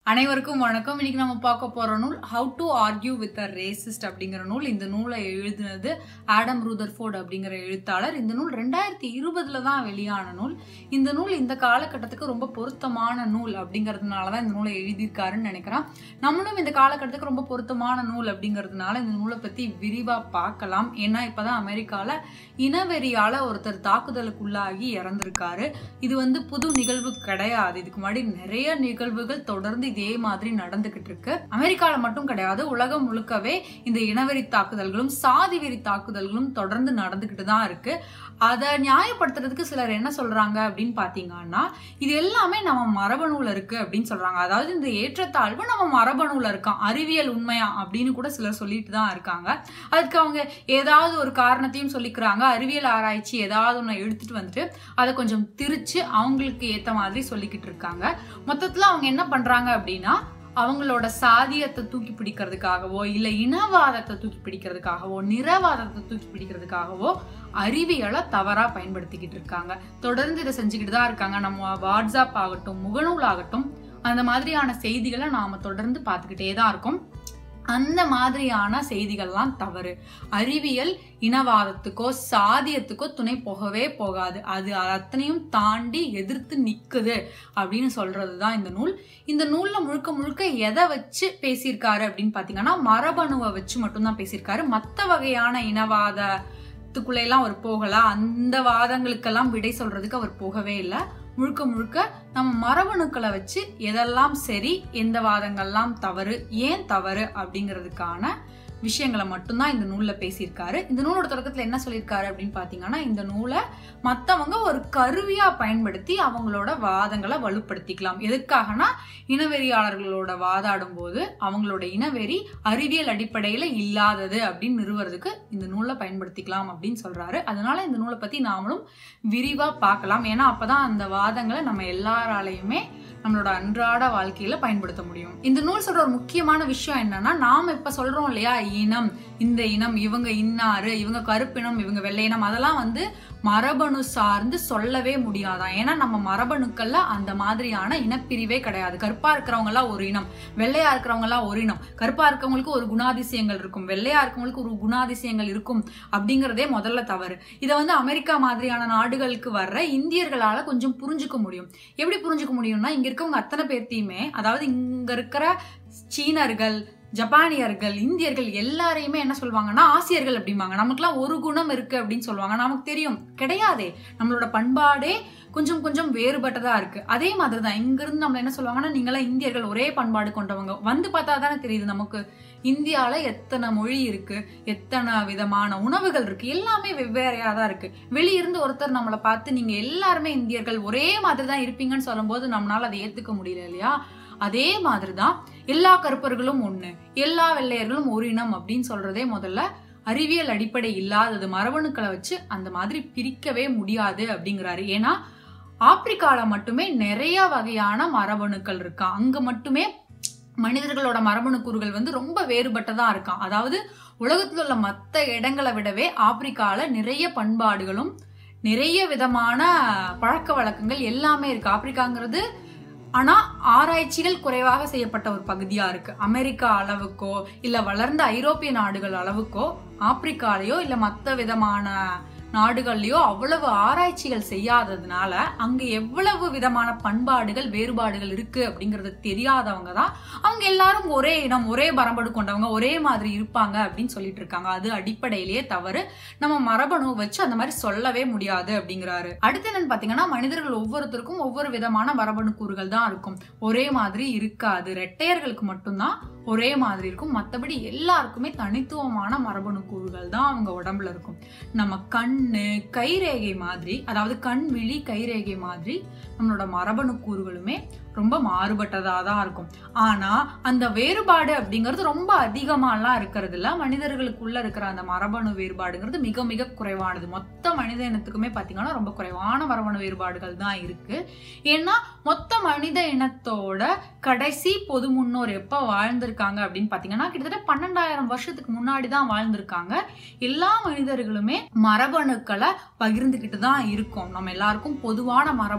அனைவருக்கும் வணக்கம். இன்னைக்கு நம்ம பார்க்க போற நூல் how to argue with a racist அப்படிங்கிற நூல். இந்த நூலை எழுதினது ஆடம் ரூதர்ஃபோர்ட் அப்படிங்கிற எழுத்தாளர். இந்த நூல் 2020 தான் வெளியான நூல். இந்த நூல் இந்த காலகட்டத்துக்கு ரொம்ப பொருத்தமான நூல் அப்படிங்கிறதுனாலதான் இந்த நூலை எழுதியிருக்காருன்னு நினைக்கிறேன். நம்மளும் இந்த காலகட்டத்துக்கு ரொம்ப பொருத்தமான நூல் அப்படிங்கிறதுனால இந்த நூலை பத்தி விரிவா பார்க்கலாம். ஏன்னா இப்பதான் அமெரிக்கால இனவெறியால ஒருத்தர் தாக்குதலுக்குள்ளாகி இறந்திருக்காரு. இது புது நிகழ்வு கிடையாது. இதுக்கு முன்னாடி நிறைய நிகழ்வுகள் தொடர்ந்து இதே மாதிரி நடந்துகிட்டு இருக்கு. அமெரிக்கால மட்டும் கிடையாது, உலகம் முழுக்கவே இந்த இனவெறி தாக்குதல்களும் சாதி வெறி தாக்குதல்களும் தொடர்ந்து நடந்துகிட்டு தான் இருக்கு. அதை நியாயப்படுத்துறதுக்கு சிலர் என்ன சொல்றாங்க அப்படின்னு பாத்தீங்கன்னா, இது எல்லாமே நம்ம மரபணுல இருக்கு அப்படின்னு சொல்றாங்க. அதாவது இந்த ஏற்றத்தாழ்வு நம்ம மரபணுல இருக்கான், அறிவியல் உண்மையா அப்படின்னு கூட சிலர் சொல்லிட்டு தான் இருக்காங்க. அதுக்கு அவங்க ஏதாவது ஒரு காரணத்தையும் சொல்லிக்கிறாங்க. அறிவியல் ஆராய்ச்சி ஏதாவது ஒண்ணு எடுத்துட்டு வந்துட்டு அதை கொஞ்சம் திரிச்சு அவங்களுக்கு ஏத்த மாதிரி சொல்லிக்கிட்டு இருக்காங்க. மொத்தத்துல அவங்க என்ன பண்றாங்க அப்படின்னா, அவங்களோட சாதியத்தை தூக்கி பிடிக்கிறதுக்காகவோ இல்ல இனவாதத்தை தூக்கி பிடிக்கிறதுக்காகவோ நிறவாதத்தை தூக்கி பிடிக்கிறதுக்காகவோ அறிவியலை தவறா பயன்படுத்திக்கிட்டு இருக்காங்க. தொடர்ந்து இதை செஞ்சுக்கிட்டு தான் இருக்காங்க. நம்ம வாட்ஸ்அப் ஆகட்டும், முகநூல் ஆகட்டும், அந்த மாதிரியான செய்திகளை நாம தொடர்ந்து பார்த்துக்கிட்டே தான் இருக்கோம். அந்த மாதிரியான செய்திகள்லாம் தவறு. அறிவியல் இனவாதத்துக்கோ சாதியத்துக்கோ துணை போகவே போகாது. அது அத்தனையும் தாண்டி எதிர்த்து நிக்குது அப்படின்னு சொல்றதுதான் இந்த நூல். இந்த நூல்ல முழுக்க முழுக்க எதை வச்சு பேசியிருக்காரு அப்படின்னு பாத்தீங்கன்னா, மரபணுவை வச்சு மட்டும்தான் பேசியிருக்காரு. மற்ற வகையான இனவாதத்துக்குள்ள எல்லாம் அவர் போகல. அந்த வாதங்களுக்கெல்லாம் விடை சொல்றதுக்கு அவர் போகவே இல்லை. முழுக்க முழுக்க நம்ம மரபணுக்களை வச்சு எதெல்லாம் சரி, எந்த வாதங்கள்லாம் தவறு, ஏன் தவறு அப்படிங்கிறதுக்கான விஷயங்களை மட்டும்தான் இந்த நூல்ல பேசியிருக்காரு. இந்த நூலோட தொடக்கத்துல என்ன சொல்லியிருக்காரு அப்படின்னு பாத்தீங்கன்னா, இந்த நூலை மத்தவங்க ஒரு கருவியா பயன்படுத்தி அவங்களோட வாதங்களை வலுப்படுத்திக்கலாம். எதுக்காகனா, இனவெறியாளர்களோட வாதாடும் போது அவங்களோட இனவெறி அறிவியல் அடிப்படையில இல்லாதது அப்படின்னு நிறுவறதுக்கு இந்த நூலை பயன்படுத்திக்கலாம் அப்படின்னு சொல்றாரு. அதனால இந்த நூலை பத்தி நாமளும் விரிவா பார்க்கலாம். ஏன்னா அப்பதான் அந்த வாதங்களை நம்ம எல்லாராலையுமே நம்மளோட அன்றாட வாழ்க்கையில பயன்படுத்த முடியும். இந்த நூல் சொல்ற ஒரு முக்கியமான விஷயம் என்னன்னா, நாம இப்ப சொல்றோம் இல்லையா, இனம், இந்த இனம், இவங்க இன்னாரு, இவங்க கருப்பினம், இவங்க வெள்ளையினம், அதெல்லாம் மரபணு சார்ந்து சொல்லவே முடியாதான். ஏன்னா நம்ம மரபணுக்கள்ல அந்த மாதிரியான இனப்பிரிவே கிடையாது. கருப்பா இருக்கிறவங்க எல்லாம் ஒரு இனம், வெள்ளையா இருக்கிறவங்க எல்லாம் ஒரு இனம். கருப்பா இருக்கவங்களுக்கு ஒரு குணாதிசயங்கள் இருக்கும், வெள்ளையா இருக்கவங்களுக்கு ஒரு குணாதிசயங்கள் இருக்கும் அப்படிங்கறதே முதல்ல தவறு. இதை அமெரிக்கா மாதிரியான நாடுகளுக்கு வர்ற இந்தியர்களால கொஞ்சம் புரிஞ்சுக்க முடியும். எப்படி புரிஞ்சுக்க முடியும்னா, இங்க இருக்கவங்க அத்தனை பேர்த்தையுமே, அதாவது இங்க இருக்கிற சீனர்கள், ஜப்பானியர்கள், இந்தியர்கள் எல்லாரையுமே என்ன சொல்லுவாங்கன்னா ஆசியர்கள் அப்படிம்பாங்க. நமக்குலாம் ஒரு குணம் இருக்கு அப்படின்னு சொல்லுவாங்க. நமக்கு தெரியும் கிடையாதே, நம்மளோட பண்பாடே கொஞ்சம் கொஞ்சம் வேறுபட்டதா இருக்கு. அதே மாதிரிதான் இங்க இருந்து நம்மள என்ன சொல்லுவாங்கன்னா, நீங்களாம் இந்தியர்கள், ஒரே பண்பாடு கொண்டவங்க. பார்த்தா தானே தெரியுது நமக்கு இந்தியால எத்தனை மொழி இருக்கு, எத்தனை விதமான உணவுகள் இருக்கு, எல்லாமே வெவ்வேறையா தான் இருக்கு. வெளியிருந்து ஒருத்தர் நம்மளை பார்த்து நீங்க எல்லாருமே இந்தியர்கள், ஒரே மாதிரிதான் இருப்பீங்கன்னு சொல்லும் போது நம்மளால அதை ஏத்துக்க முடியல இல்லையா? அதே மாதிரிதான் எல்லா கருப்பர்களும் ஒண்ணு, எல்லா வெள்ளையர்களும் ஒரு இனம் அப்படின்னு சொல்றதே முதல்ல அறிவியல் அடிப்படை இல்லாதது. மரபணுக்களை வச்சு அந்த மாதிரி பிரிக்கவே முடியாது அப்படிங்கிறாரு. ஏன்னா ஆப்பிரிக்கால மட்டுமே நிறைய வகையான மரபணுக்கள் இருக்கா. அங்க மட்டுமே மனிதர்களோட மரபணு கூறுகள் ரொம்ப வேறுபட்டதா இருக்கான். அதாவது உலகத்துல உள்ள மற்ற இடங்களை விடவே ஆப்பிரிக்கால நிறைய பண்பாடுகளும் நிறைய விதமான பழக்க வழக்கங்கள் எல்லாமே இருக்கு. ஆப்பிரிக்காங்கிறது ஆனா ஆராய்ச்சிகள் குறைவாக செய்யப்பட்ட ஒரு பகுதியா இருக்கு. அமெரிக்கா அளவுக்கோ இல்ல வளர்ந்த ஐரோப்பிய நாடுகள் அளவுக்கோ ஆப்பிரிக்காலயோ இல்ல மற்ற விதமான நாடுகள்லயோ அவ்வளவு ஆராய்ச்சிகள் செய்யாததுனால அங்க எவ்வளவு விதமான பண்பாடுகள் வேறுபாடுகள் இருக்கு அப்படிங்கறது தெரியாதவங்க தான் அவங்க எல்லாரும் ஒரே இனம், ஒரே மரபணு கொண்டவங்க, ஒரே மாதிரி இருப்பாங்க அப்படின்னு சொல்லிட்டு இருக்காங்க. அது அடிப்படையிலேயே தவறு. நம்ம மரபணு வச்சு அந்த மாதிரி சொல்லவே முடியாது அப்படிங்கிறாரு. அடுத்து என்னன்னு பாத்தீங்கன்னா, மனிதர்கள் ஒவ்வொருத்தருக்கும் ஒவ்வொரு விதமான மரபணு கூறுகள் தான் இருக்கும், ஒரே மாதிரி இருக்காது. ரெட்டையர்களுக்கு மட்டும்தான் ஒரே மாதிரி இருக்கும். மற்றபடி எல்லாருக்குமே தனித்துவமான மரபணு கூறுகள் தான் அவங்க உடம்புல இருக்கும். நம்ம கண்ணு, கைரேகை மாதிரி, அதாவது கண், விழி, கைரேகை மாதிரி நம்மளோட மரபணு கூறுகளுமே ரொம்ப மாறுபட்டதா தான் இருக்கும். ஆனா அந்த வேறுபாடு அப்படிங்கிறது ரொம்ப அதிகமாலாம் இருக்கிறது இல்ல. மனிதர்களுக்குள்ள இருக்கிற அந்த மரபணு வேறுபாடுங்கிறது மிக மிக குறைவானது. மொத்த மனித இனத்துக்குமே பாத்தீங்கன்னா ரொம்ப குறைவான மரபணு வேறுபாடுகள் தான் இருக்கு. ஏன்னா மொத்த மனித இனத்தோட கடைசி பொது முன்னோர் எப்ப வாழ்ந்திருக்காங்க அப்படின்னு பாத்தீங்கன்னா, கிட்டத்தட்ட 12,000 வருஷத்துக்கு முன்னாடி தான் வாழ்ந்திருக்காங்க. எல்லா மனிதர்களுமே மரபணுக்களை பகிர்ந்துகிட்டு தான் இருக்கும். நம்ம எல்லாருக்கும் பொதுவான மரபணுக்கள்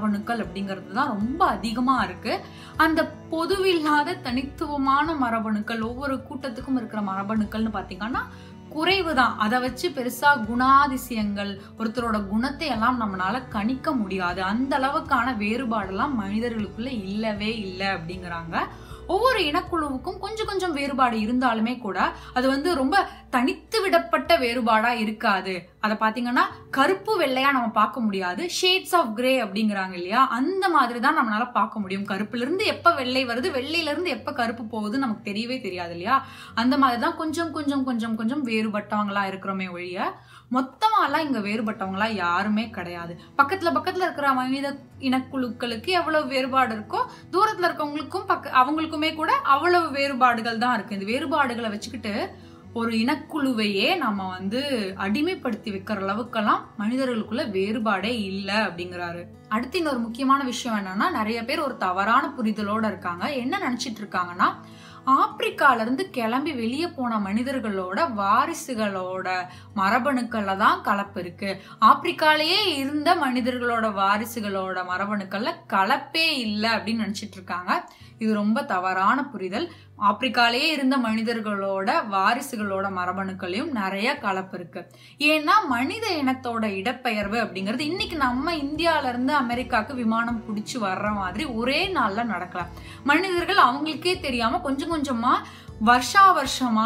அப்படிங்கிறது தான் ரொம்ப அதிகமா இருக்கு. அந்த பொதுவில்லாத தனித்துவமான மரபணுக்கள், ஒவ்வொரு கூட்டத்துக்கும் இருக்கிற மரபணுக்கள்னு பாத்தீங்கன்னா குறைவுதான். அதை வச்சு பெருசா குணாதிசயங்கள், ஒருத்தரோட குணத்தை எல்லாம் நம்மளால கணிக்க முடியாது. அந்த அளவுக்கான வேறுபாடெல்லாம் மனிதர்களுக்குள்ள இல்லவே இல்லை அப்படிங்கிறாங்க. ஒவ்வொரு இனக்குழுவுக்கும் கொஞ்சம் கொஞ்சம் வேறுபாடு இருந்தாலுமே கூட அது வந்து ரொம்ப தனித்து விடப்பட்ட வேறுபாடா இருக்காது. அதை பாத்தீங்கன்னா கருப்பு வெள்ளையா நம்ம பார்க்க முடியாது. ஷேட்ஸ் ஆஃப் கிரே அப்படிங்கிறாங்க இல்லையா, அந்த மாதிரி தான் நம்மளால பார்க்க முடியும். கருப்புல இருந்து எப்ப வெள்ளை வருது, வெள்ளையில இருந்து எப்ப கருப்பு போகுது நமக்கு தெரியவே தெரியாது இல்லையா. அந்த மாதிரிதான் கொஞ்சம் கொஞ்சம் கொஞ்சம் கொஞ்சம் வேறுபட்டவங்களா இருக்கிறோமே ஒழிய மொத்தமா எல்லாம் இங்க வேறுபட்டவங்களா யாருமே கிடையாது. பக்கத்துல இருக்கிற மனித இனக்குழுக்களுக்கு எவ்வளவு வேறுபாடு இருக்கோ தூரத்துல இருக்கவங்களுக்கும் அவங்களுக்குமே கூட அவ்வளவு வேறுபாடுகள் தான் இருக்கு. இந்த வேறுபாடுகளை வச்சுக்கிட்டு ஒரு இனக்குழுவையே நம்ம வந்து அடிமைப்படுத்தி வைக்கிற அளவுக்கெல்லாம் மனிதர்களுக்குள்ள வேறுபாடே இல்லை அப்படிங்கிறாரு. அடுத்து இன்னொரு முக்கியமான விஷயம் என்னன்னா, நிறைய பேர் ஒரு தவறான புரிதலோட இருக்காங்க. என்ன நினைச்சிட்டு இருக்காங்கன்னா, ஆப்பிரிக்கால இருந்து கிளம்பி வெளியே போன மனிதர்களோட வாரிசுகளோட மரபணுக்கள்ல தான் கலப்பு இருக்கு. ஆப்பிரிக்காலேயே இருந்த மனிதர்களோட வாரிசுகளோட மரபணுக்கள்ல கலப்பே இல்லை அப்படின்னு நினைச்சிட்டு இருக்காங்க. இது ரொம்ப தவறான புரிதல். ஆப்பிரிக்காலேயே இருந்த மனிதர்களோட வாரிசுகளோட மரபணுக்களையும் நிறைய கலப்பு இருக்கு. ஏன்னா மனித இனத்தோட இடப்பெயர்வு அப்படிங்கிறது இன்னைக்கு நம்ம இந்தியால இருந்து அமெரிக்காவுக்கு விமானம் பிடிச்சு வர்ற மாதிரி ஒரே நாள்ல நடக்கலாம். மனிதர்கள் அவங்களுக்கே தெரியாம கொஞ்சம் கொஞ்சமா வருஷமா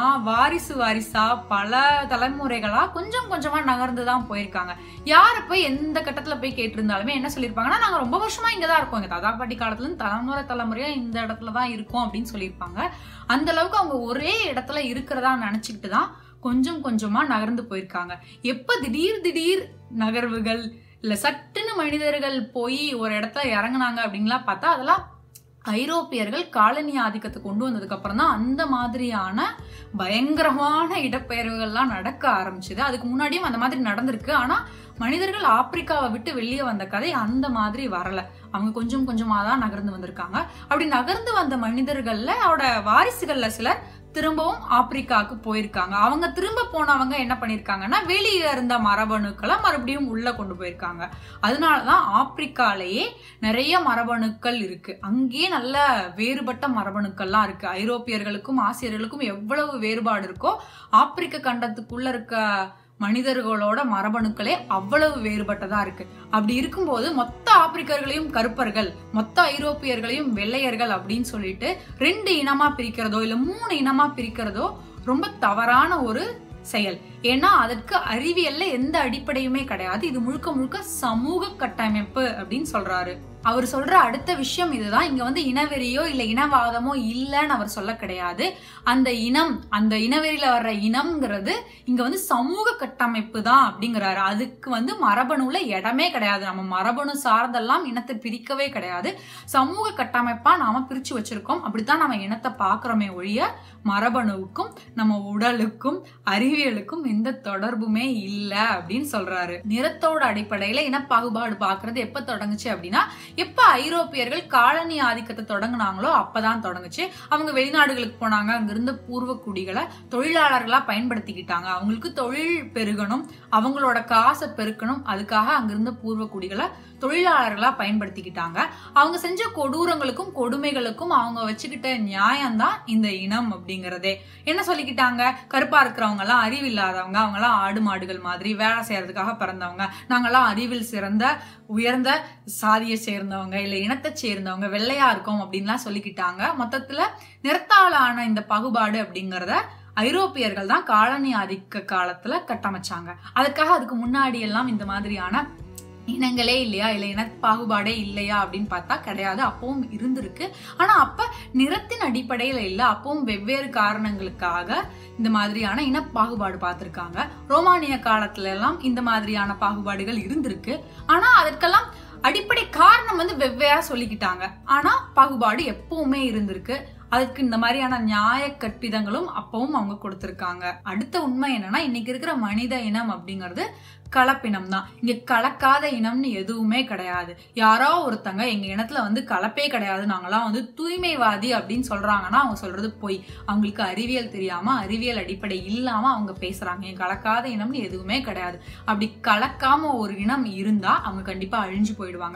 வாரிசா பல தலைமுறைகளா கொஞ்சம் கொஞ்சமா நகர்ந்துதான் போயிருக்காங்க. யார போய் எந்த கட்டத்துல போய் கேட்டிருந்தாலுமே என்ன சொல்லியிருப்பாங்கன்னா, நாங்க ரொம்ப வருஷமா இங்கதான் இருக்கோம், எங்க தாத்தா பாட்டி காலத்துல இருந்து தலைமுறையா இந்த இடத்துலதான் இருக்கோம் அப்படின்னு சொல்லியிருப்பாங்க. அந்த அளவுக்கு அவங்க ஒரே இடத்துல இருக்கிறதா நினைச்சுக்கிட்டு தான் கொஞ்சம் கொஞ்சமா நகர்ந்து போயிருக்காங்க. எப்ப திடீர் நகர்வுகள் இல்ல சட்டுன்னு மனிதர்கள் போய் ஒரு இடத்துல இறங்குனாங்க அப்படின்லாம் பார்த்தா அதெல்லாம் ஐரோப்பியர்கள் காலனி ஆதிக்கத்தை கொண்டு வந்ததுக்கு அப்புறம் தான் அந்த மாதிரியான பயங்கரமான இடப்பெயர்வுகள்லாம் நடக்க ஆரம்பிச்சது. அதுக்கு முன்னாடியும் அந்த மாதிரி நடந்திருக்கு. ஆனா மனிதர்கள் ஆப்பிரிக்காவை விட்டு வெளியே வந்த கதை அந்த மாதிரி வரல. அவங்க கொஞ்சம் கொஞ்சமா தான் நகர்ந்து வந்திருக்காங்க. அப்படி நகர்ந்து வந்த மனிதர்கள்ல அவரோட வாரிசுகள்ல சிலர் திரும்பவும் ஆப்பிரிக்காவுக்கு போயிருக்காங்க. அவங்க திரும்ப போனவங்க என்ன பண்ணிருக்காங்கன்னா, வெளியே இருந்த மரபணுக்களை மறுபடியும் உள்ள கொண்டு போயிருக்காங்க. அதனாலதான் ஆப்பிரிக்காலேயே நிறைய மரபணுக்கள் இருக்கு. அங்கேயே நல்ல வேறுபட்ட மரபணுக்கள்லாம் இருக்கு. ஐரோப்பியர்களுக்கும் ஆசியர்களுக்கும் எவ்வளவு வேறுபாடு இருக்கோ ஆப்பிரிக்க கண்டத்துக்குள்ள இருக்க மனிதர்களோட மரபணுக்களே அவ்வளவு வேறுபட்டதா இருக்கு. அப்படி இருக்கும்போது மொத்த ஆப்பிரிக்கர்களையும் கருப்பர்கள், மொத்த ஐரோப்பியர்களையும் வெள்ளையர்கள் அப்படின்னு சொல்லிட்டு 2 இனமா பிரிக்கிறதோ இல்ல 3 இனமா பிரிக்கிறதோ ரொம்ப தவறான ஒரு செயல். ஏன்னா அதற்கு அறிவியல்ல எந்த அடிப்படையுமே கிடையாது. இது முழுக்க முழுக்க சமூக கட்டமைப்பு அப்படின்னு சொல்றாரு. அவர் சொல்ற அடுத்த விஷயம் இதுதான். இங்க வந்து இனவெறியோ இல்ல இனவாதமோ இல்லைன்னு அவர் சொல்ல கிடையாது. அந்த இனம், அந்த இனவெறியில வர்ற இனம்ங்கிறது இங்க வந்து சமூக கட்டமைப்பு தான் அப்படிங்கிறாரு. அதுக்கு வந்து மரபணுல இடமே கிடையாது. நம்ம மரபணு சார்ந்தெல்லாம் இனத்தை பிரிக்கவே கிடையாது. சமூக கட்டமைப்பா நாம பிரிச்சு வச்சிருக்கோம். அப்படித்தான் நம்ம இனத்தை பாக்குறோமே ஒழிய மரபணுவுக்கும் நம்ம உடலுக்கும் அறிவியலுக்கும் எந்த தொடர்புமே இல்லை அப்படின்னு சொல்றாரு. நிறத்தோட அடிப்படையில இனப்பாகுபாடு பாக்குறது எப்ப தொடங்குச்சு அப்படின்னா, எப்ப ஐரோப்பியர்கள் காலனி ஆதிக்கத்தை தொடங்கினாங்களோ அப்பதான் தொடங்குச்சு. அவங்க வெளிநாடுகளுக்கு போனாங்க, அங்கிருந்த பூர்வ குடிகளை தொழிலாளர்களா பயன்படுத்திக்கிட்டாங்க. அவங்களுக்கு தொழில் பெருகணும், அவங்களோட காசை பெருக்கணும், அதுக்காக அங்கிருந்த பூர்வ குடிகளை தொழிலாளர்களா பயன்படுத்திக்கிட்டாங்க. அவங்க செஞ்ச கொடூரங்களுக்கும் கொடுமைகளுக்கும் அவங்க வச்சுக்கிட்ட நியாயம்தான் இந்த இனம் அப்படிங்கறதே. என்ன சொல்லிக்கிட்டாங்க, கருப்பா இருக்கிறவங்க எல்லாம் அறிவில்லாதவங்க, அவங்க எல்லாம் ஆடு மாடுகள் மாதிரி வேலை செய்யறதுக்காக பிறந்தவங்க, நாங்கெல்லாம் அறிவில் சிறந்த உயர்ந்த சாதியை சேர்ந்தவங்க இல்ல இனத்தை சேர்ந்தவங்க, வெள்ளையா இருக்கோம் அப்படின்லாம் சொல்லிக்கிட்டாங்க. மொத்தத்துல நிறத்தாலான இந்த பாகுபாடு அப்படிங்கறத ஐரோப்பியர்கள் தான் காலனி ஆதிக்க காலத்துல கட்டமைச்சாங்க. அதுக்கு முன்னாடி எல்லாம் இந்த மாதிரியான இனங்களே இல்லையா, இல்ல இன பாகுபாடே இல்லையா அப்படின்னு பார்த்தா கிடையாது. அப்பவும் இருந்திருக்கு. ஆனா அப்ப நிறத்தின் அடிப்படையில இல்ல, அப்பவும் வெவ்வேறு காரணங்களுக்காக இந்த மாதிரியான இன பாகுபாடு பார்த்திருக்காங்க. ரோமானிய காலத்துல எல்லாம் இந்த மாதிரியான பாகுபாடுகள் இருந்திருக்கு. ஆனா அதற்கெல்லாம் அடிப்படை காரணம் வந்து வெவ்வேறா சொல்லிக்கிட்டாங்க. ஆனா பாகுபாடு எப்பவுமே இருந்திருக்கு. அதுக்கு இந்த மாதிரியான நியாய கற்பிதங்களும் அப்பவும் அவங்க கொடுத்திருக்காங்க. அடுத்த உண்மை என்னன்னா, இன்னைக்கு இருக்கிற மனித இனம் அப்படிங்கிறது கலப்பினம் தான். இங்க கலக்காத இனம்னு எதுவுமே கிடையாது. யாரோ ஒருத்தங்க எங்க இனத்துல வந்து கலப்பே கிடையாது, நாங்கெல்லாம் வந்து தூய்மைவாதி அப்படின்னு சொல்றாங்கன்னா அவங்க சொல்றது பொய். அவங்களுக்கு அறிவியல் தெரியாம, அறிவியல் அடிப்படை இல்லாம அவங்க பேசுறாங்க. எங்க கலக்காத இனம்னு எதுவுமே கிடையாது. அப்படி கலக்காம ஒரு இனம் இருந்தா அவங்க கண்டிப்பா அழிஞ்சு போயிடுவாங்க.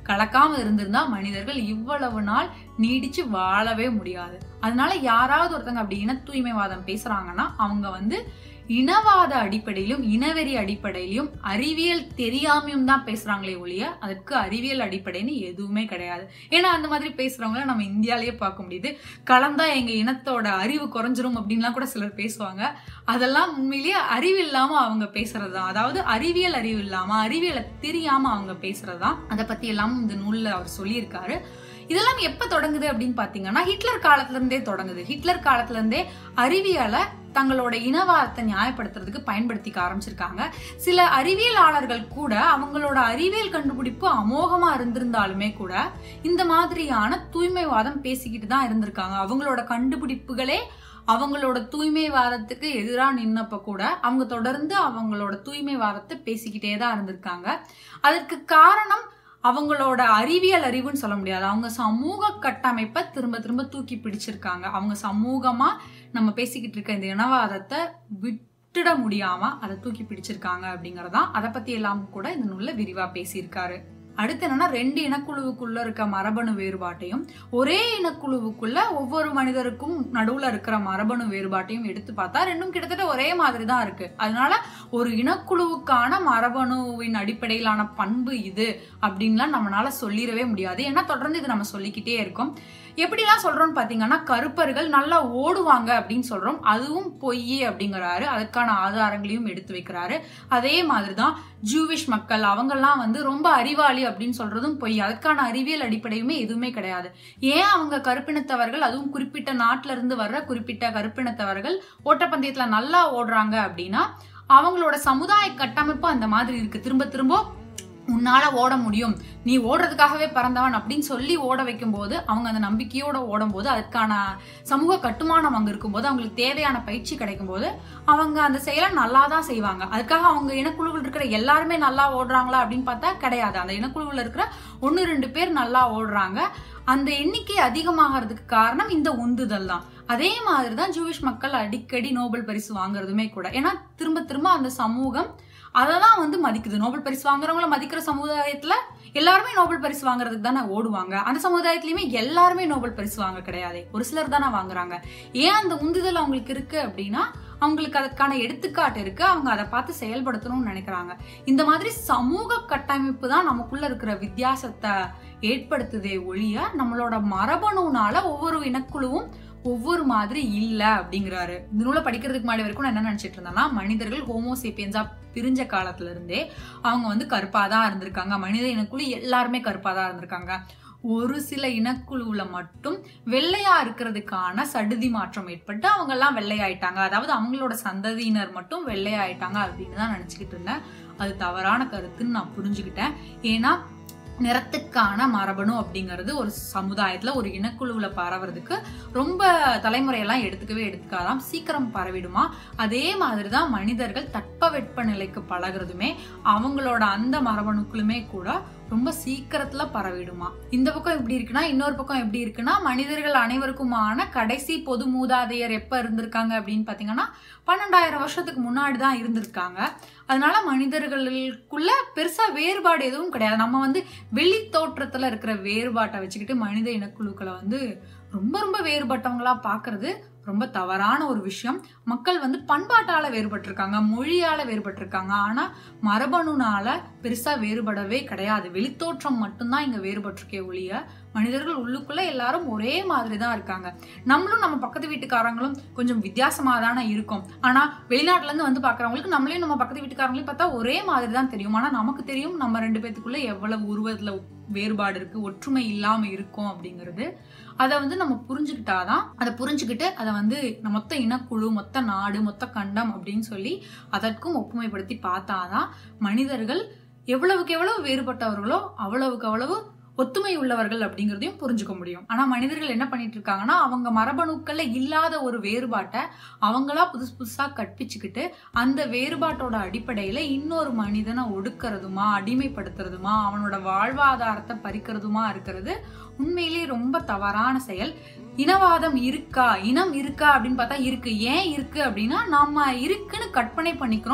கலக்காம இருந்திருந்தா மனிதர்கள் இவ்வளவு நாள் நீடிச்சு வாழவே முடியாது. அதனால யாராவது ஒருத்தங்க அப்படி இன தூய்மைவாதம் பேசுறாங்கன்னா அவங்க இனவாத அடிப்படையிலும் இனவெறி அடிப்படையிலும் அறிவியல் தெரியாமையும் தான் பேசுறாங்களே ஒழிய அதுக்கு அறிவியல் அடிப்படைன்னு எதுவுமே கிடையாது. ஏன்னா அந்த மாதிரி பேசுறவங்கள நம்ம இந்தியாலேயே பார்க்க முடியுது. கலந்தா எங்க இனத்தோட அறிவு குறைஞ்சிரும் அப்படின்லாம் கூட சிலர் பேசுவாங்க. அதெல்லாம் உண்மையிலேயே அறிவு இல்லாம அவங்க பேசுறதுதான். அதாவது அறிவியல் அறிவு இல்லாம அறிவியலை தெரியாம அவங்க பேசுறதுதான். அதை பத்தி எல்லாம் இந்த நூல்ல அவர் சொல்லியிருக்காரு. இதெல்லாம் எப்ப தொடங்குது அப்படின்னு பாத்தீங்கன்னா ஹிட்லர் காலத்துல இருந்தே தொடங்குது. ஹிட்லர் காலத்துல இருந்தே அறிவியலை தங்களோட இனவாதத்தை நியாயப்படுத்துறதுக்கு பயன்படுத்திக்க ஆரம்பிச்சிருக்காங்க. சில அறிவியலாளர்கள் கூட அவங்களோட அறிவியல் கண்டுபிடிப்பு அமோகமா இருந்திருந்தாலுமே கூட இந்த மாதிரியான தூய்மைவாதம் பேசிக்கிட்டு தான் இருந்திருக்காங்க. அவங்களோட கண்டுபிடிப்புகளே அவங்களோட தூய்மைவாதத்துக்கு எதிராக நின்னப்ப கூட அவங்க தொடர்ந்து அவங்களோட தூய்மைவாதத்தை பேசிக்கிட்டே தான் இருந்திருக்காங்க. அதற்கு காரணம் அவங்களோட அறிவியல் அறிவுன்னு சொல்ல முடியாது. அவங்க சமூக கட்டமைப்பை திரும்ப திரும்ப தூக்கி பிடிச்சிருக்காங்க. அவங்க சமூகமா நம்ம பேசிக்கிட்டு இருக்க இந்த இனவாதத்தை விட்டுட முடியாம அதை தூக்கி பிடிச்சிருக்காங்க அப்படிங்கறதான். அதை பத்தி எல்லாம் கூட இந்த நூல்ல விரிவா பேசியிருக்காரு. அடுத்து என்னன்னா, 2 இனக்குழுவுக்குள்ள இருக்க மரபணு வேறுபாட்டையும் ஒரே இனக்குழுவுக்குள்ள ஒவ்வொரு மனிதருக்கும் நடுவுல இருக்கிற மரபணு வேறுபாட்டையும் எடுத்து பார்த்தா ரெண்டும் கிட்டத்தட்ட ஒரே மாதிரி தான் இருக்கு. அதனால ஒரு இனக்குழுவுக்கான மரபணுவின் அடிப்படையிலான பண்பு இது அப்படின்லாம் நம்மளால சொல்லிடவே முடியாது. ஏன்னா தொடர்ந்து இது நம்ம சொல்லிக்கிட்டே இருக்கோம். எப்படிலாம் சொல்றோம்னு பாத்தீங்கன்னா, கருப்பர்கள் நல்லா ஓடுவாங்க அப்படின்னு சொல்றோம், அதுவும் பொய் அப்படிங்கிறாரு. அதுக்கான ஆதாரங்களையும் எடுத்து வைக்கிறாரு. அதே மாதிரிதான் ஜூவிஷ் மக்கள் அவங்கெல்லாம் ரொம்ப அறிவாளி அப்படின்னு சொல்றதும் பொய். அதுக்கான அறிவியல் அடிப்படையுமே எதுவுமே கிடையாது. ஏன் அவங்க கருப்பினத்தவர்கள், அதுவும் குறிப்பிட்ட நாட்டுல இருந்து வர்ற குறிப்பிட்ட கருப்பினத்தவர்கள் ஓட்டப்பந்தயத்துல நல்லா ஓடுறாங்க அப்படின்னா அவங்களோட சமுதாய கட்டமைப்பு அந்த மாதிரி இருக்கு. திரும்ப திரும்ப உன்னால ஓட முடியும், நீ ஓடுறதுக்காகவே பிறந்தவன் அப்படின்னு சொல்லி ஓட வைக்கும் போது அவங்க அந்த நம்பிக்கையோட ஓடும் போது அதுக்கான சமூக கட்டுமானம் அங்க இருக்கும்போது அவங்களுக்கு தேவையான பயிற்சி கிடைக்கும் போது அவங்க அந்த செயலை நல்லா தான் செய்வாங்க. அதுக்காக அவங்க இனக்குழுவில் இருக்கிற எல்லாருமே நல்லா ஓடுறாங்களா அப்படின்னு பார்த்தா கிடையாது. அந்த இனக்குழுவில் இருக்கிற 1-2 பேர் நல்லா ஓடுறாங்க. அந்த எண்ணிக்கை அதிகமாகிறதுக்கு காரணம் இந்த உந்துதல் தான். அதே மாதிரிதான் ஜூவிஷ் மக்கள் அடிக்கடி நோபல் பரிசு வாங்குறதுமே கூட. ஏன்னா திரும்ப திரும்ப அந்த சமூகம் அதெல்லாம் மதிக்குது. நோபல் பரிசு வாங்குறவங்கள மதிக்கிற சமுதாயத்துல எல்லாருமே நோபல் பரிசு வாங்குறதுக்கு தானே ஓடுவாங்க. அந்த சமுதாயத்திலயுமே எல்லாருமே நோபல் பரிசு வாங்க கிடையாது, ஒரு சிலர் தானே வாங்குறாங்க. ஏன் அந்த உந்துதல் அவங்களுக்கு இருக்கு அப்படின்னா அவங்களுக்கு அதுக்கான எடுத்துக்காட்டு இருக்கு, அவங்க அதை பார்த்து செயல்படுத்தணும்னு நினைக்கிறாங்க. இந்த மாதிரி சமூக கட்டமைப்பு தான் நமக்குள்ள இருக்கிற வித்தியாசத்தை ஏற்படுத்துதே ஒழிய நம்மளோட மரபணுனால ஒவ்வொரு இனக்குழுவும் ஒவ்வொரு மாதிரி இல்ல அப்படிங்கிறாரு. இந்த நூலை படிக்கிறதுக்கு முன்னாடி வரைக்கும் நான் என்ன நினைச்சிட்டு இருந்தேன்னா, மனிதர்கள் ஹோமோசேப்பியன்ஸா பிரிஞ்ச காலத்துல இருந்தே அவங்க கருப்பாதான் இருந்திருக்காங்க. மனித இனக்குழு எல்லாருமே கருப்பாதான் இருந்திருக்காங்க. ஒரு சில இனக்குழுவுல மட்டும் வெள்ளையா இருக்கிறதுக்கான சடுதி மாற்றம் ஏற்பட்டு அவங்க எல்லாம் வெள்ளையாயிட்டாங்க. அதாவது அவங்களோட சந்ததியினர் மட்டும் வெள்ளையாயிட்டாங்க அப்படின்னு தான் நினைச்சுக்கிட்டு இருந்தேன். அது தவறான கருத்துன்னு நான் புரிஞ்சுக்கிட்டேன். ஏன்னா நிறத்துக்கான மரபணு அப்படிங்கிறது ஒரு சமுதாயத்துல ஒரு இனக்குழுவுல பரவுறதுக்கு ரொம்ப தலைமுறையெல்லாம் எடுத்துக்காதாம், சீக்கிரம் பரவிடுமா. அதே மாதிரிதான் மனிதர்கள் தட்பவெட்ப நிலைக்கு பழகுறதுமே அவங்களோட அந்த மரபணுக்களுமே கூட ரொம்ப சீக்கிரத்துல பரவிடுமா. இந்த பக்கம் எப்படி இருக்குன்னா, இன்னொரு பக்கம் எப்படி இருக்குன்னா, மனிதர்கள் அனைவருக்குமான கடைசி பொது மூதாதையர் எப்ப இருந்திருக்காங்க அப்படின்னு பாத்தீங்கன்னா 12,000 வருஷத்துக்கு முன்னாடிதான் இருந்திருக்காங்க. அதனால மனிதர்களுக்குள்ள பெருசா வேறுபாடு எதுவும் கிடையாது. நம்ம வெளி தோற்றத்துல இருக்கிற வேறுபாட்டை வச்சுக்கிட்டு மனித இனக்குழுக்களை ரொம்ப ரொம்ப வேறுபட்டவங்களா பாக்குறது ரொம்ப தவறான ஒரு விஷயம். மக்கள் பண்பாட்டால வேறுபட்டிருக்காங்க, மொழியால வேறுபட்டிருக்காங்க, ஆனா மரபணுனால பெருசா வேறுபடவே கிடையாது. வெளித்தோற்றம் மட்டும்தான் இங்க வேறுபட்டிருக்கே ஒழிய மனிதர்கள் உள்ளுக்குள்ள எல்லாரும் ஒரே மாதிரிதான் இருக்காங்க. நம்மளும் நம்ம பக்கத்து வீட்டுக்காரங்களும் கொஞ்சம் வித்தியாசமா தானே இருக்கும். ஆனா வெளிநாட்டுல இருந்து பாக்குறவங்களுக்கு நம்மளையும் நம்ம பக்கத்து வீட்டுக்காரங்களையும் பார்த்தா ஒரே மாதிரி தான் தெரியும். ஆனா நமக்கு தெரியும் நம்ம 2 பேத்துக்குள்ள எவ்வளவு உருவத்துல வேறுபாடு இருக்கு, ஒற்றுமை இல்லாம இருக்கும் அப்படிங்கிறது. அதை நம்ம புரிஞ்சுக்கிட்டாதான், அதை புரிஞ்சுக்கிட்டு அதை மொத்த இனக்குழு, மொத்த நாடு, மொத்த கண்டம் அப்படின்னு சொல்லி அதற்கும் ஒப்புமைப்படுத்தி பார்த்தாதான் மனிதர்கள் எவ்வளவுக்கு எவ்வளவு வேறுபட்டவர்களோ அவ்வளவுக்கு அவ்வளவு ஒத்துமை உள்ளவர்கள் அப்படிங்கிறதையும் புரிஞ்சுக்க முடியும். ஆனா மனிதர்கள் என்ன பண்ணிட்டு இருக்காங்கன்னா, அவங்க மரபணுக்கள்ல இல்லாத ஒரு வேறுபாட்டை அவங்களா புதுசா கற்பிச்சுக்கிட்டு அந்த வேறுபாட்டோட அடிப்படையில இன்னொரு மனிதனை ஒடுக்கிறதுமா, அடிமைப்படுத்துறதுமா, அவனோட வாழ்வாதாரத்தை பறிக்கிறதுமா இருக்கிறது உண்மையிலேயே ரொம்ப தவறான செயல். இனவாதம் இருக்கா, இனம் இருக்கா அப்படின்னு பார்த்தா இருக்கு. ஏன் இருக்கு அப்படின்னா, நம்ம இருக்குன்னு கற்பனை பண்ணிக்கிறோம்,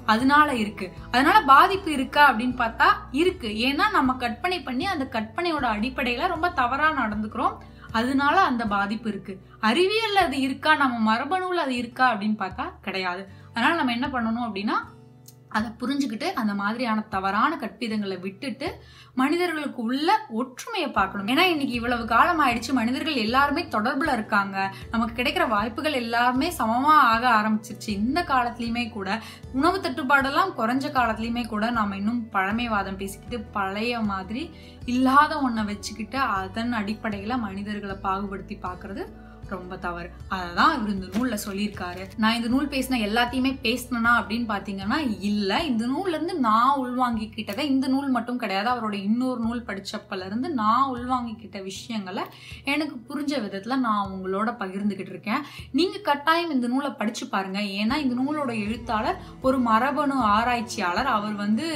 அதனால இருக்கு. அதனால பாதிப்பு இருக்கா அப்படின்னு பார்த்தா இருக்கு. ஏன்னா நம்ம கற்பனை பண்ணி அந்த கற்பனையோட அடிப்படையில ரொம்ப தவறா நடந்துக்கிறோம். அதனால அந்த பாதிப்பு இருக்கு. அறிவியல்ல அது இருக்கா, நம்ம மரபணுல அது இருக்கா அப்படின்னு பார்த்தா கிடையாது. அதனால நம்ம என்ன பண்ணணும் அப்படின்னா அதை புரிஞ்சுக்கிட்டு அந்த மாதிரியான தவறான கற்பிதங்களை விட்டுட்டு மனிதர்களுக்கு உள்ள ஒற்றுமையை பார்க்கணும். ஏன்னா இன்னைக்கு இவ்வளவு காலம் ஆயிடுச்சு, மனிதர்கள் எல்லாருமே தொடர்புல இருக்காங்க, நமக்கு கிடைக்கிற வாய்ப்புகள் எல்லாருமே சமமா ஆக ஆரம்பிச்சிருச்சு. இந்த காலத்திலயுமே கூட உணவு தட்டுப்பாடெல்லாம் குறைஞ்ச காலத்திலயுமே கூட நாம இன்னும் பழமைவாதம் பேசிக்கிட்டு பழைய மாதிரி இல்லாத ஒன்ன வச்சுக்கிட்டு அதன் அடிப்படையில மனிதர்களை பாகுபடுத்தி பாக்குறது ரொம்ப தவறு. அததான் இவர் இந்த நூல்ல சொல்லியிருக்காரு. நான் இந்த நூல் பேசின எல்லாத்தையுமே பேசினா அப்படின்னு பாத்தீங்கன்னா இல்ல. இந்த நூல்ல இருந்து நான் உள்வாங்கிக்கிட்டதை, இந்த நூல் மட்டும் கிடையாது, அவரோட இன்னொரு நூல் படிச்சப்பல இருந்து நான் உள்வாங்கிக்கிட்ட விஷயங்களை எனக்கு புரிஞ்ச விதத்துல நான் உங்களோட பகிர்ந்துகிட்டு இருக்கேன். நீங்க கட்டாயம் இந்த நூலை படிச்சு பாருங்க. ஏன்னா இந்த நூலோட எழுத்தாளர் ஒரு மரபணு ஆராய்ச்சியாளர். அவர்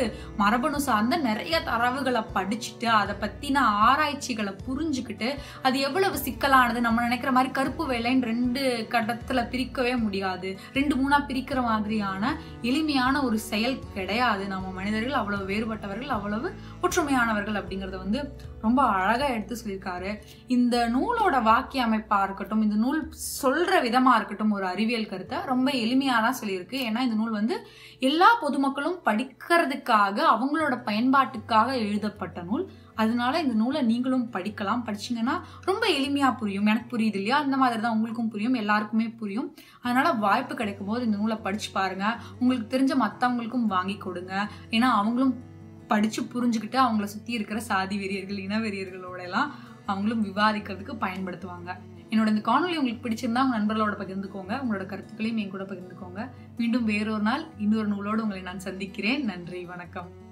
மரபணு சார்ந்த நிறைய தரவுகளை படிச்சுட்டு அதை பத்தின ஆராய்ச்சிகளை புரிஞ்சுக்கிட்டு அது எவ்வளவு சிக்கலானது, நம்ம நினைக்கிற மாதிரி கருப்பு வெள்ளைன்னு 2 கட்டத்துல பிரிக்கவே முடியாது, 2-3 பிரிக்கிற மாதிரியான எளிமையான ஒரு செயல் கிடையாது. நம்ம மனிதர்கள் அவ்வளவு வேறுபட்டவர்கள், அவ்வளவு ஒற்றுமையானவர்கள் அப்படிங்கறத ரொம்ப அழகா எடுத்து சொல்லியிருக்காரு. இந்த நூலோட வாக்கிய அமைப்பா இருக்கட்டும், இந்த நூல் சொல்ற விதமா இருக்கட்டும், ஒரு அறிவியல் கருத்தை ரொம்ப எளிமையா தான் சொல்லியிருக்கு. ஏன்னா இந்த நூல் எல்லா பொதுமக்களும் படிக்கிறதுக்காக, அவங்களோட பயன்பாட்டுக்காக எழுதப்பட்ட நூல். அதனால இந்த நூலை நீங்களும் படிக்கலாம். படிச்சீங்கன்னா ரொம்ப எளிமையா புரியும். எனக்கு புரியுது இல்லையா, அந்த மாதிரி தான் உங்களுக்கும் புரியும், எல்லாருக்குமே புரியும். அதனால வாய்ப்பு கிடைக்கும் போது இந்த நூலை படிச்சு பாருங்க. உங்களுக்கு தெரிஞ்ச மத்தவங்களுக்கும் வாங்கி கொடுங்க. ஏன்னா அவங்களும் படிச்சு புரிஞ்சுக்கிட்டு அவங்கள சுத்தி இருக்கிற சாதி வெறியர்கள், இன வெறியர்களோட எல்லாம் அவங்களும் விவாதிக்கிறதுக்கு பயன்படுத்துவாங்க. என்னோட இந்த காணொலி உங்களுக்கு பிடிச்சிருந்தா உங்க நண்பர்களோட பகிர்ந்துக்கோங்க. உங்களோட கருத்துக்களையும் என் கூட பகிர்ந்துக்கோங்க. மீண்டும் வேறொரு நாள் இன்னொரு நூலோடு உங்களை நான் சந்திக்கிறேன். நன்றி, வணக்கம்.